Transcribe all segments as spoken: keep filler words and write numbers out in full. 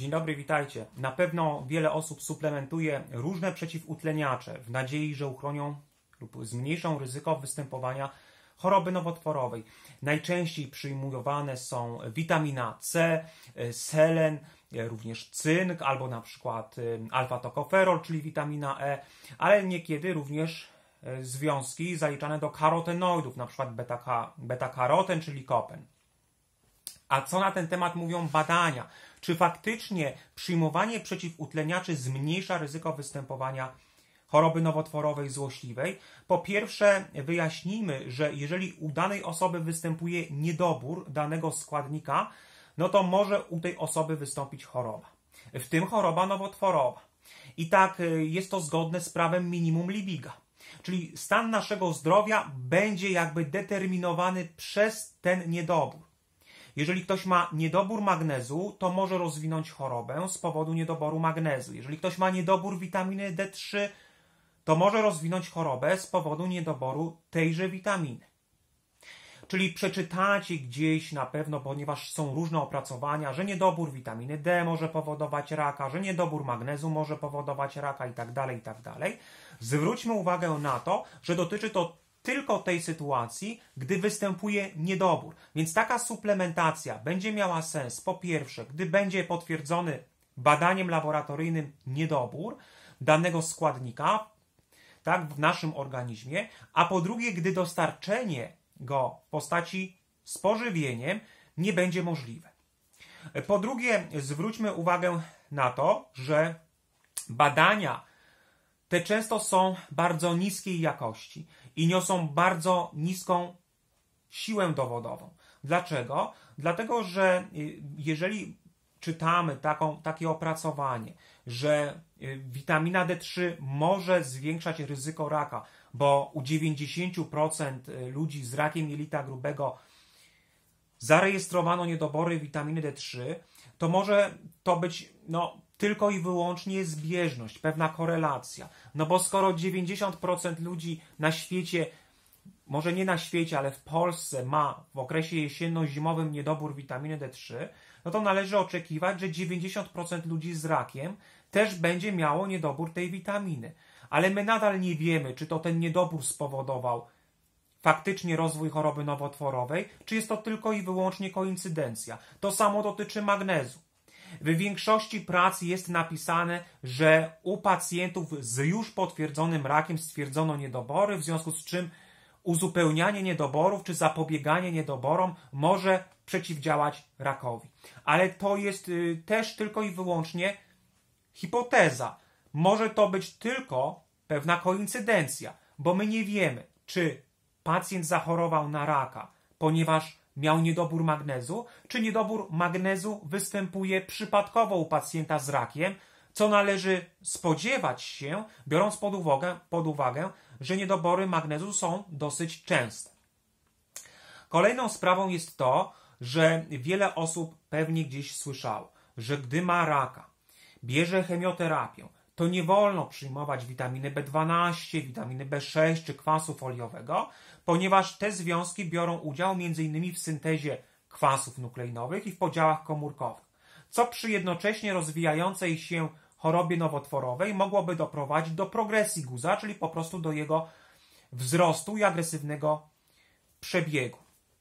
Dzień dobry, witajcie. Na pewno wiele osób suplementuje różne przeciwutleniacze w nadziei, że uchronią lub zmniejszą ryzyko występowania choroby nowotworowej. Najczęściej przyjmowane są witamina C, selen, również cynk albo na przykład alfa-tokoferol, czyli witamina E, ale niekiedy również związki zaliczane do karotenoidów, na przykład beta-karoten, czyli kopen. A co na ten temat mówią badania? Czy faktycznie przyjmowanie przeciwutleniaczy zmniejsza ryzyko występowania choroby nowotworowej złośliwej? Po pierwsze, wyjaśnijmy, że jeżeli u danej osoby występuje niedobór danego składnika, no to może u tej osoby wystąpić choroba, w tym choroba nowotworowa. I tak jest to zgodne z prawem minimum Liebiga. Czyli stan naszego zdrowia będzie jakby determinowany przez ten niedobór. Jeżeli ktoś ma niedobór magnezu, to może rozwinąć chorobę z powodu niedoboru magnezu. Jeżeli ktoś ma niedobór witaminy D trzy, to może rozwinąć chorobę z powodu niedoboru tejże witaminy. Czyli przeczytacie gdzieś na pewno, ponieważ są różne opracowania, że niedobór witaminy D może powodować raka, że niedobór magnezu może powodować raka itd., itd. Zwróćmy uwagę na to, że dotyczy to tylko tej sytuacji, gdy występuje niedobór. Więc taka suplementacja będzie miała sens, po pierwsze, gdy będzie potwierdzony badaniem laboratoryjnym niedobór danego składnika, tak, w naszym organizmie, a po drugie, gdy dostarczenie go w postaci z pożywieniem nie będzie możliwe. Po drugie, zwróćmy uwagę na to, że badania te często są bardzo niskiej jakości i niosą bardzo niską siłę dowodową. Dlaczego? Dlatego, że jeżeli czytamy taką, takie opracowanie, że witamina D trzy może zwiększać ryzyko raka, bo u dziewięćdziesięciu procent ludzi z rakiem jelita grubego zarejestrowano niedobory witaminy D trzy, to może to być no, tylko i wyłącznie zbieżność, pewna korelacja. No bo skoro dziewięćdziesiąt procent ludzi na świecie, może nie na świecie, ale w Polsce ma w okresie jesienno-zimowym niedobór witaminy D trzy, no to należy oczekiwać, że dziewięćdziesiąt procent ludzi z rakiem też będzie miało niedobór tej witaminy. Ale my nadal nie wiemy, czy to ten niedobór spowodował faktycznie rozwój choroby nowotworowej, czy jest to tylko i wyłącznie koincydencja. To samo dotyczy magnezu. W większości prac jest napisane, że u pacjentów z już potwierdzonym rakiem stwierdzono niedobory, w związku z czym uzupełnianie niedoborów czy zapobieganie niedoborom może przeciwdziałać rakowi. Ale to jest y, też tylko i wyłącznie hipoteza. Może to być tylko pewna koincydencja, bo my nie wiemy, czy pacjent zachorował na raka, ponieważ miał niedobór magnezu, czy niedobór magnezu występuje przypadkowo u pacjenta z rakiem, co należy spodziewać się, biorąc pod uwagę, pod uwagę, że niedobory magnezu są dosyć częste. Kolejną sprawą jest to, że wiele osób pewnie gdzieś słyszało, że gdy ma raka, bierze chemioterapię, to nie wolno przyjmować witaminy B dwanaście, witaminy B sześć czy kwasu foliowego, ponieważ te związki biorą udział między innymi w syntezie kwasów nukleinowych i w podziałach komórkowych, co przy jednocześnie rozwijającej się chorobie nowotworowej mogłoby doprowadzić do progresji guza, czyli po prostu do jego wzrostu i agresywnego przebiegu.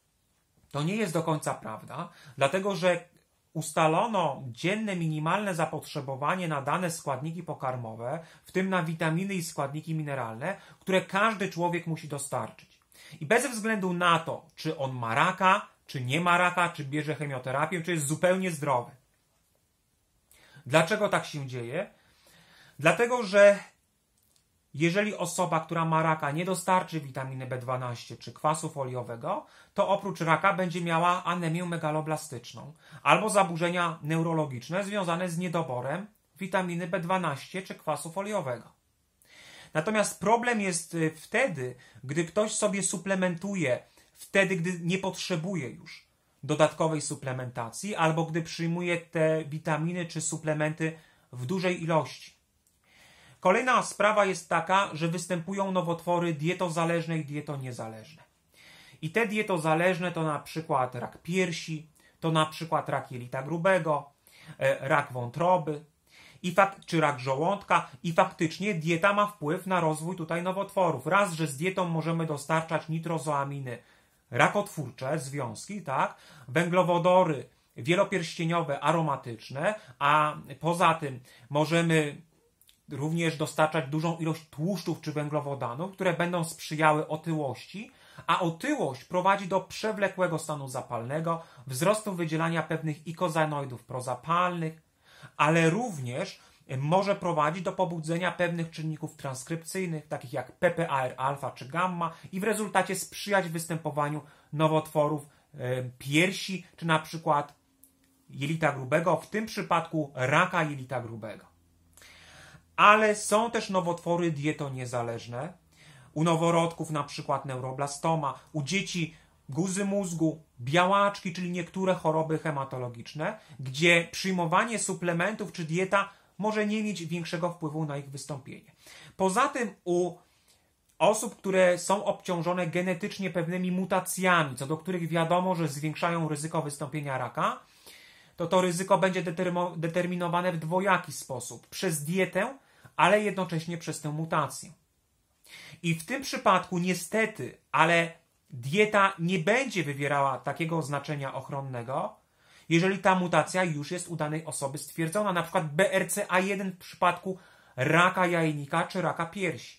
To nie jest do końca prawda, dlatego że ustalono dzienne minimalne zapotrzebowanie na dane składniki pokarmowe, w tym na witaminy i składniki mineralne, które każdy człowiek musi dostarczyć. I bez względu na to, czy on ma raka, czy nie ma raka, czy bierze chemioterapię, czy jest zupełnie zdrowy. Dlaczego tak się dzieje? Dlatego, że jeżeli osoba, która ma raka, nie dostarczy witaminy B dwanaście czy kwasu foliowego, to oprócz raka będzie miała anemię megaloblastyczną albo zaburzenia neurologiczne związane z niedoborem witaminy B dwanaście czy kwasu foliowego. Natomiast problem jest wtedy, gdy ktoś sobie suplementuje, wtedy, gdy nie potrzebuje już dodatkowej suplementacji albo gdy przyjmuje te witaminy czy suplementy w dużej ilości. Kolejna sprawa jest taka, że występują nowotwory dietozależne i dietoniezależne. I te dietozależne to na przykład rak piersi, to na przykład rak jelita grubego, rak wątroby i fakt, czy rak żołądka i faktycznie dieta ma wpływ na rozwój tutaj nowotworów. Raz, że z dietą możemy dostarczać nitrozoaminy rakotwórcze, związki, tak, węglowodory wielopierścieniowe, aromatyczne, a poza tym możemy również dostarczać dużą ilość tłuszczów czy węglowodanów, które będą sprzyjały otyłości, a otyłość prowadzi do przewlekłego stanu zapalnego, wzrostu wydzielania pewnych ikozanoidów prozapalnych, ale również może prowadzić do pobudzenia pewnych czynników transkrypcyjnych, takich jak P P A R alfa czy gamma i w rezultacie sprzyjać występowaniu nowotworów piersi czy na przykład jelita grubego, w tym przypadku raka jelita grubego. Ale są też nowotwory dietoniezależne. U noworodków na przykład neuroblastoma, u dzieci guzy mózgu, białaczki, czyli niektóre choroby hematologiczne, gdzie przyjmowanie suplementów czy dieta może nie mieć większego wpływu na ich wystąpienie. Poza tym u osób, które są obciążone genetycznie pewnymi mutacjami, co do których wiadomo, że zwiększają ryzyko wystąpienia raka, to to ryzyko będzie determinowane w dwojaki sposób. Przez dietę, ale jednocześnie przez tę mutację. I w tym przypadku niestety, ale dieta nie będzie wywierała takiego znaczenia ochronnego, jeżeli ta mutacja już jest u danej osoby stwierdzona, na przykład B R C A jeden w przypadku raka jajnika czy raka piersi.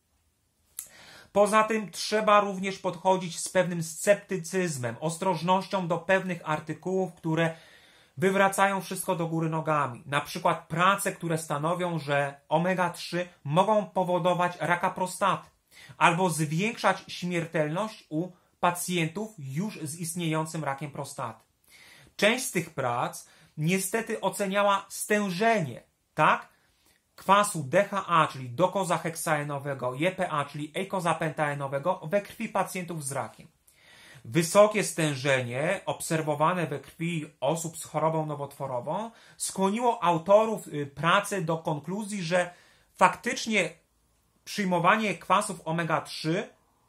Poza tym trzeba również podchodzić z pewnym sceptycyzmem, ostrożnością do pewnych artykułów, które wywracają wszystko do góry nogami. Na przykład prace, które stanowią, że omega trzy mogą powodować raka prostaty albo zwiększać śmiertelność u pacjentów już z istniejącym rakiem prostaty. Część z tych prac niestety oceniała stężenie, tak, kwasu D H A, czyli dokozaheksaenowego, i E P A, czyli eikozapentaenowego we krwi pacjentów z rakiem. Wysokie stężenie obserwowane we krwi osób z chorobą nowotworową skłoniło autorów pracy do konkluzji, że faktycznie przyjmowanie kwasów omega trzy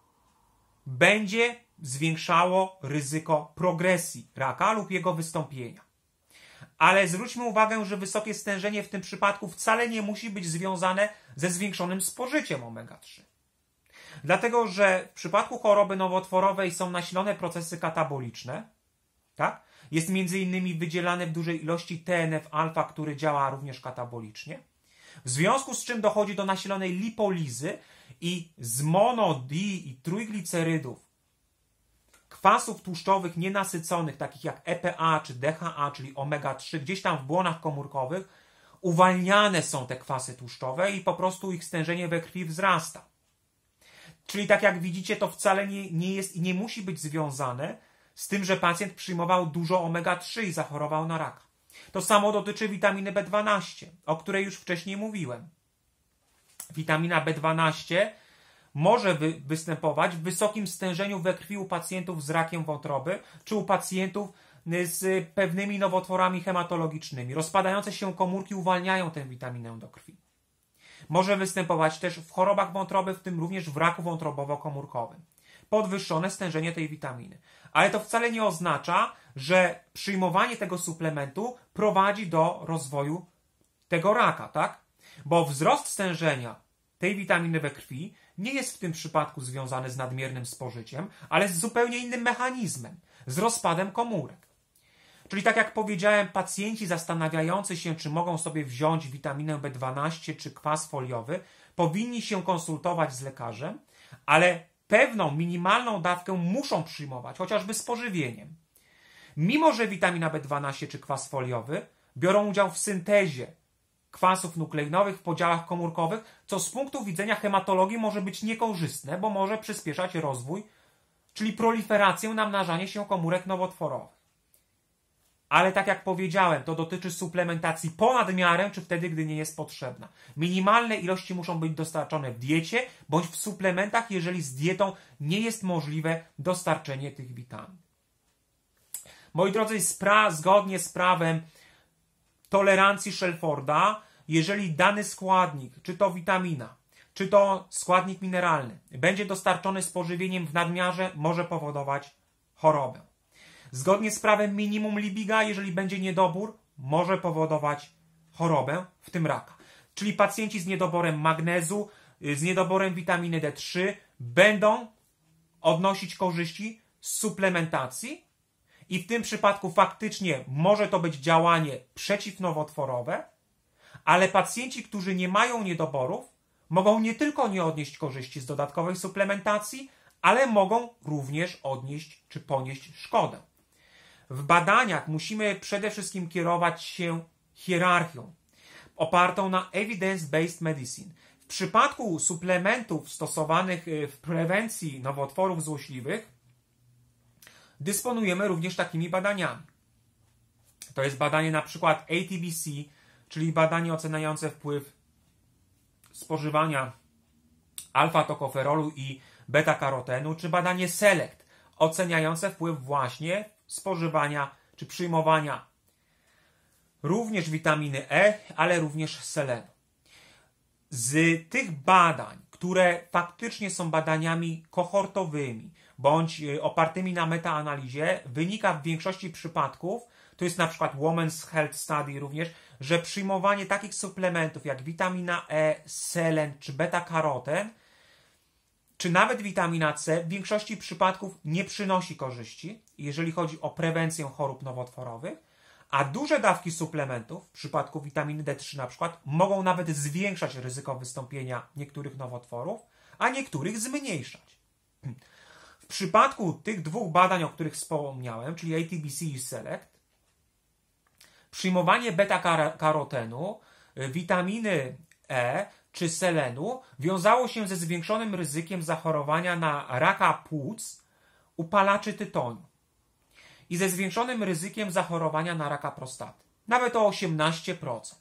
będzie zwiększało ryzyko progresji raka lub jego wystąpienia. Ale zwróćmy uwagę, że wysokie stężenie w tym przypadku wcale nie musi być związane ze zwiększonym spożyciem omega trzy. Dlatego, że w przypadku choroby nowotworowej są nasilone procesy kataboliczne, tak? Jest między innymi wydzielane w dużej ilości T N F alfa, który działa również katabolicznie, w związku z czym dochodzi do nasilonej lipolizy i z monodi i trójglicerydów, kwasów tłuszczowych nienasyconych, takich jak E P A czy D H A, czyli omega trzy, gdzieś tam w błonach komórkowych, uwalniane są te kwasy tłuszczowe i po prostu ich stężenie we krwi wzrasta. Czyli tak jak widzicie, to wcale nie, nie jest i nie musi być związane z tym, że pacjent przyjmował dużo omega trzy i zachorował na raka. To samo dotyczy witaminy B dwanaście, o której już wcześniej mówiłem. Witamina B dwanaście może wy, występować w wysokim stężeniu we krwi u pacjentów z rakiem wątroby, czy u pacjentów z pewnymi nowotworami hematologicznymi. Rozpadające się komórki uwalniają tę witaminę do krwi. Może występować też w chorobach wątroby, w tym również w raku wątrobowo-komórkowym. Podwyższone stężenie tej witaminy. Ale to wcale nie oznacza, że przyjmowanie tego suplementu prowadzi do rozwoju tego raka, tak? Bo wzrost stężenia tej witaminy we krwi nie jest w tym przypadku związany z nadmiernym spożyciem, ale z zupełnie innym mechanizmem, z rozpadem komórek. Czyli tak jak powiedziałem, pacjenci zastanawiający się, czy mogą sobie wziąć witaminę B dwanaście czy kwas foliowy, powinni się konsultować z lekarzem, ale pewną minimalną dawkę muszą przyjmować, chociażby z pożywieniem. Mimo że witamina B dwanaście czy kwas foliowy biorą udział w syntezie kwasów nukleinowych w podziałach komórkowych, co z punktu widzenia hematologii może być niekorzystne, bo może przyspieszać rozwój, czyli proliferację, namnażanie się komórek nowotworowych. Ale tak jak powiedziałem, to dotyczy suplementacji ponad miarę, czy wtedy, gdy nie jest potrzebna. Minimalne ilości muszą być dostarczone w diecie, bądź w suplementach, jeżeli z dietą nie jest możliwe dostarczenie tych witamin. Moi drodzy, spra- zgodnie z prawem tolerancji Shelforda, jeżeli dany składnik, czy to witamina, czy to składnik mineralny, będzie dostarczony z pożywieniem w nadmiarze, może powodować chorobę. Zgodnie z prawem minimum Libiga, jeżeli będzie niedobór, może powodować chorobę, w tym raka. Czyli pacjenci z niedoborem magnezu, z niedoborem witaminy D trzy będą odnosić korzyści z suplementacji i w tym przypadku faktycznie może to być działanie przeciwnowotworowe, ale pacjenci, którzy nie mają niedoborów, mogą nie tylko nie odnieść korzyści z dodatkowej suplementacji, ale mogą również odnieść czy ponieść szkodę. W badaniach musimy przede wszystkim kierować się hierarchią opartą na evidence-based medicine. W przypadku suplementów stosowanych w prewencji nowotworów złośliwych dysponujemy również takimi badaniami. To jest badanie na przykład A T B C, czyli badanie oceniające wpływ spożywania alfa-tokoferolu i beta-karotenu, czy badanie SELECT, oceniające wpływ właśnie spożywania czy przyjmowania również witaminy E, ale również selenu. Z tych badań, które faktycznie są badaniami kohortowymi, bądź opartymi na metaanalizie, wynika w większości przypadków, to jest na przykład Women's Health Study również, że przyjmowanie takich suplementów jak witamina E, selen czy beta-karoten, czy nawet witamina C w większości przypadków nie przynosi korzyści, jeżeli chodzi o prewencję chorób nowotworowych, a duże dawki suplementów, w przypadku witaminy D trzy na przykład, mogą nawet zwiększać ryzyko wystąpienia niektórych nowotworów, a niektórych zmniejszać. W przypadku tych dwóch badań, o których wspomniałem, czyli A T B C i SELECT, przyjmowanie beta-karotenu, witaminy E czy selenu wiązało się ze zwiększonym ryzykiem zachorowania na raka płuc, upalaczy tytoniu i ze zwiększonym ryzykiem zachorowania na raka prostaty. Nawet o osiemnaście procent.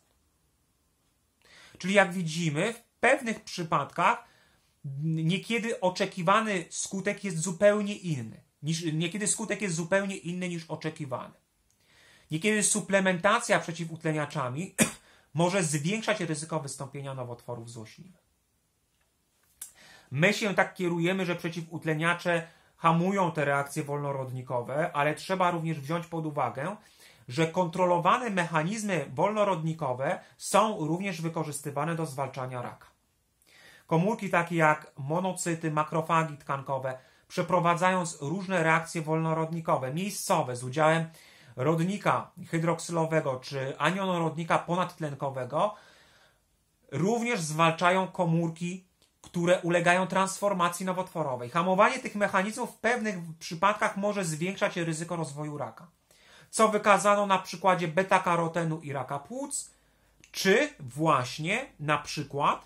Czyli jak widzimy, w pewnych przypadkach niekiedy oczekiwany skutek jest zupełnie inny. Niż, niekiedy skutek jest zupełnie inny niż oczekiwany. Niekiedy suplementacja przeciwutleniaczami może zwiększać ryzyko wystąpienia nowotworów złośliwych. My się tak kierujemy, że przeciwutleniacze hamują te reakcje wolnorodnikowe, ale trzeba również wziąć pod uwagę, że kontrolowane mechanizmy wolnorodnikowe są również wykorzystywane do zwalczania raka. Komórki takie jak monocyty, makrofagi tkankowe, przeprowadzając różne reakcje wolnorodnikowe, miejscowe z udziałem rodnika hydroksylowego czy anionorodnika ponadtlenkowego, również zwalczają komórki, które ulegają transformacji nowotworowej. Hamowanie tych mechanizmów w pewnych przypadkach może zwiększać ryzyko rozwoju raka, co wykazano na przykładzie beta-karotenu i raka płuc, czy właśnie na przykład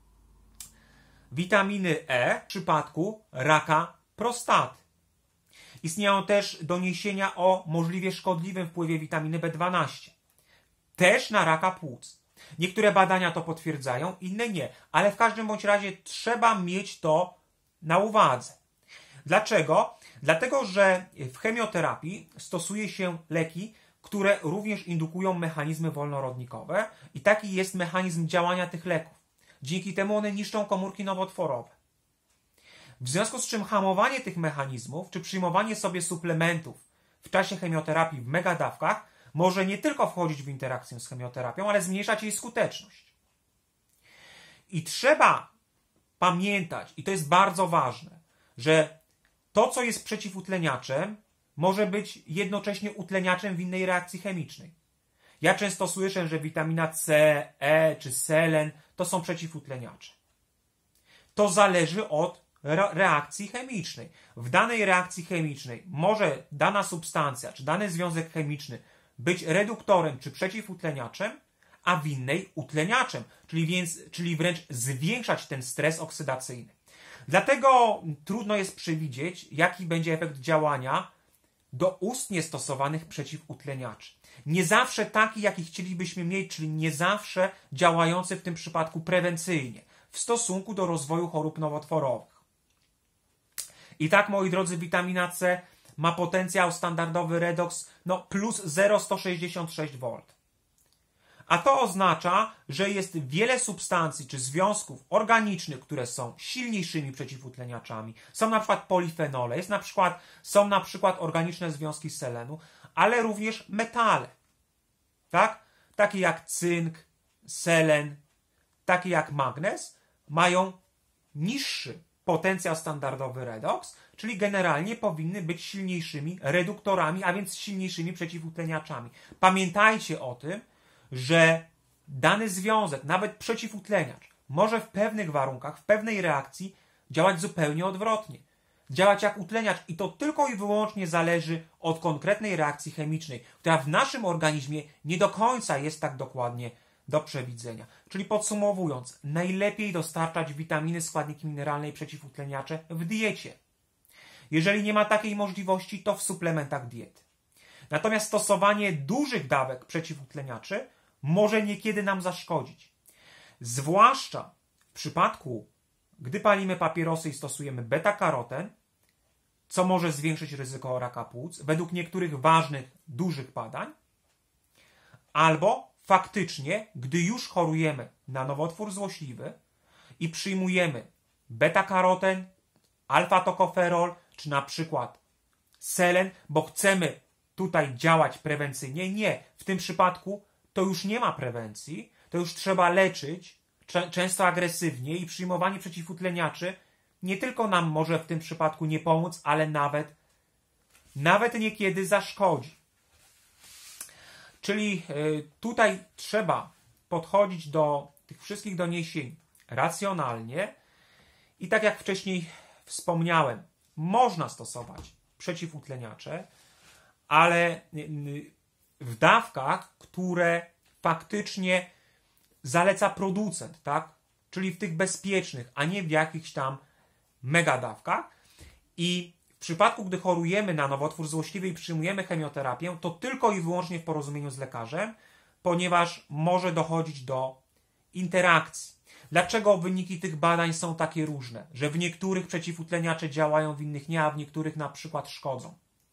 witaminy E w przypadku raka prostaty. Istnieją też doniesienia o możliwie szkodliwym wpływie witaminy B dwanaście, też na raka płuc. Niektóre badania to potwierdzają, inne nie, ale w każdym bądź razie trzeba mieć to na uwadze. Dlaczego? Dlatego, że w chemioterapii stosuje się leki, które również indukują mechanizmy wolnorodnikowe i taki jest mechanizm działania tych leków. Dzięki temu one niszczą komórki nowotworowe. W związku z czym hamowanie tych mechanizmów, czy przyjmowanie sobie suplementów w czasie chemioterapii w megadawkach może nie tylko wchodzić w interakcję z chemioterapią, ale zmniejszać jej skuteczność. I trzeba pamiętać, i to jest bardzo ważne, że to, co jest przeciwutleniaczem, może być jednocześnie utleniaczem w innej reakcji chemicznej. Ja często słyszę, że witamina C, E czy selen to są przeciwutleniacze. To zależy od reakcji chemicznej. W danej reakcji chemicznej może dana substancja czy dany związek chemiczny być reduktorem czy przeciwutleniaczem, a w innej utleniaczem, czyli, więc, czyli wręcz zwiększać ten stres oksydacyjny. Dlatego trudno jest przewidzieć, jaki będzie efekt działania doustnie stosowanych przeciwutleniaczy. Nie zawsze taki, jaki chcielibyśmy mieć, czyli nie zawsze działający w tym przypadku prewencyjnie w stosunku do rozwoju chorób nowotworowych. I tak, moi drodzy, witamina C ma potencjał standardowy redoks no, plus zero przecinek sto sześćdziesiąt sześć wolt. A to oznacza, że jest wiele substancji czy związków organicznych, które są silniejszymi przeciwutleniaczami. Są na przykład polifenole, jest na przykład, są na przykład organiczne związki selenu, ale również metale. tak? Takie jak cynk, selen, takie jak magnez, mają niższy potencjał standardowy redox, czyli generalnie powinny być silniejszymi reduktorami, a więc silniejszymi przeciwutleniaczami. Pamiętajcie o tym, że dany związek, nawet przeciwutleniacz, może w pewnych warunkach, w pewnej reakcji działać zupełnie odwrotnie. Działać jak utleniacz i to tylko i wyłącznie zależy od konkretnej reakcji chemicznej, która w naszym organizmie nie do końca jest tak dokładnie do przewidzenia. Czyli podsumowując, najlepiej dostarczać witaminy, składniki mineralne i przeciwutleniacze w diecie. Jeżeli nie ma takiej możliwości, to w suplementach diety. Natomiast stosowanie dużych dawek przeciwutleniaczy może niekiedy nam zaszkodzić. Zwłaszcza w przypadku, gdy palimy papierosy i stosujemy beta-karoten, co może zwiększyć ryzyko raka płuc, według niektórych ważnych, dużych badań, albo faktycznie, gdy już chorujemy na nowotwór złośliwy i przyjmujemy beta-karoten, alfa-tokoferol, czy na przykład selen, bo chcemy tutaj działać prewencyjnie. Nie, w tym przypadku to już nie ma prewencji, to już trzeba leczyć, często agresywnie i przyjmowanie przeciwutleniaczy nie tylko nam może w tym przypadku nie pomóc, ale nawet, nawet niekiedy zaszkodzi. Czyli tutaj trzeba podchodzić do tych wszystkich doniesień racjonalnie i tak jak wcześniej wspomniałem, można stosować przeciwutleniacze, ale w dawkach, które faktycznie zaleca producent, tak? Czyli w tych bezpiecznych, a nie w jakichś tam megadawkach. I w przypadku, gdy chorujemy na nowotwór złośliwy i przyjmujemy chemioterapię, to tylko i wyłącznie w porozumieniu z lekarzem, ponieważ może dochodzić do interakcji. Dlaczego wyniki tych badań są takie różne? Że w niektórych przeciwutleniacze działają, w innych nie, a w niektórych na przykład szkodzą.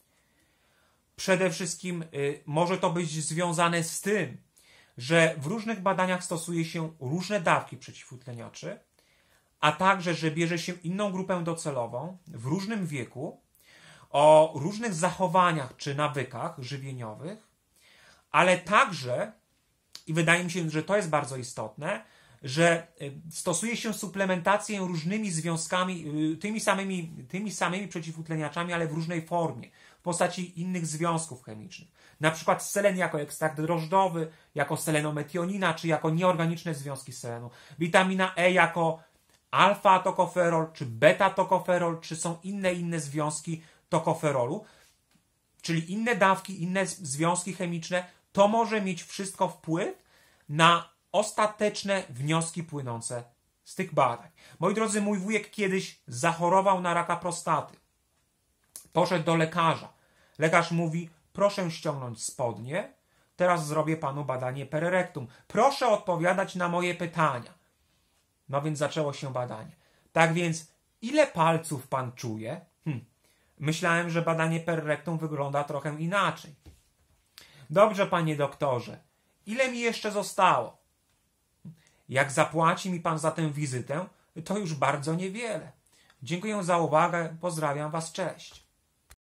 Przede wszystkim y, może to być związane z tym, że w różnych badaniach stosuje się różne dawki przeciwutleniaczy, a także, że bierze się inną grupę docelową w różnym wieku, o różnych zachowaniach czy nawykach żywieniowych, ale także, i wydaje mi się, że to jest bardzo istotne, że stosuje się suplementację różnymi związkami, tymi samymi, tymi samymi przeciwutleniaczami, ale w różnej formie, w postaci innych związków chemicznych. Na przykład selen jako ekstrakt drożdżowy, jako selenometionina, czy jako nieorganiczne związki selenu. Witamina E jako alfa-tokoferol, czy beta-tokoferol, czy są inne, inne związki tokoferolu, czyli inne dawki, inne związki chemiczne. To może mieć wszystko wpływ na ostateczne wnioski płynące z tych badań. Moi drodzy, mój wujek kiedyś zachorował na raka prostaty. Poszedł do lekarza. Lekarz mówi: proszę ściągnąć spodnie, teraz zrobię panu badanie pererektum. Proszę odpowiadać na moje pytania. No więc zaczęło się badanie. Tak więc, ile palców pan czuje? Hm. Myślałem, że badanie pererektum wygląda trochę inaczej. Dobrze, panie doktorze. Ile mi jeszcze zostało? Jak zapłaci mi pan za tę wizytę, to już bardzo niewiele. Dziękuję za uwagę. Pozdrawiam was. Cześć.